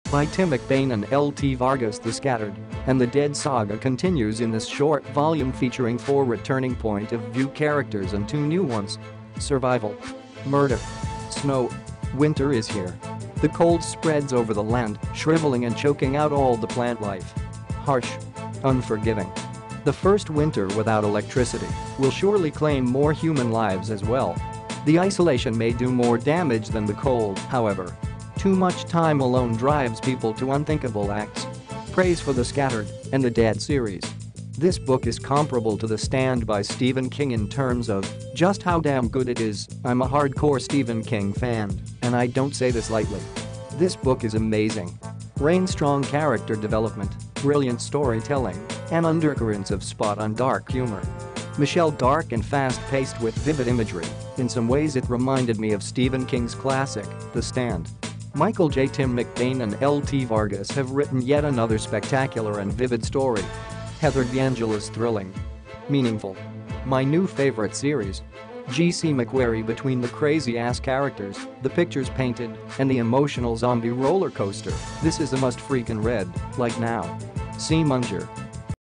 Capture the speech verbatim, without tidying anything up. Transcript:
by Tim McBain and L T Vargas. The Scattered and the Dead saga continues in this short volume featuring four returning point of view characters and two new ones. Survival. Murder. Snow. Winter is here. The cold spreads over the land, shriveling and choking out all the plant life. Harsh. Unforgiving. The first winter without electricity will surely claim more human lives as well. The isolation may do more damage than the cold, however. Too much time alone drives people to unthinkable acts. Praise for The Scattered and the Dead series. This book is comparable to The Stand by Stephen King in terms of just how damn good it is. I'm a hardcore Stephen King fan, and I don't say this lightly. This book is amazing. Rain-strong character development, brilliant storytelling, and undercurrents of spot-on dark humor. Michelle dark and fast-paced with vivid imagery. In some ways it reminded me of Stephen King's classic, The Stand. Michael J. Tim McBain and L T Vargas have written yet another spectacular and vivid story. Heather D'Angelo's thrilling. Meaningful. My new favorite series. G C McQuarrie between the crazy-ass characters, the pictures painted, and the emotional zombie roller coaster. This is a must freaking read, like now. C. Munger.